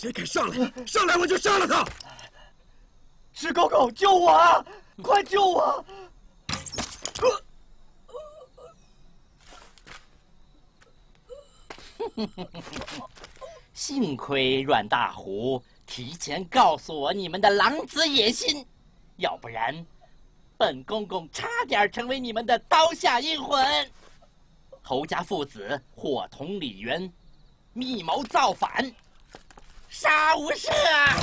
谁敢上来？上来我就杀了他！ 石狗狗，救我啊！快救我！ 幸亏阮大虎提前告诉我你们的狼子野心，要不然，本公公差点成为你们的刀下阴魂。侯家父子伙同李渊，密谋造反，杀无赦啊！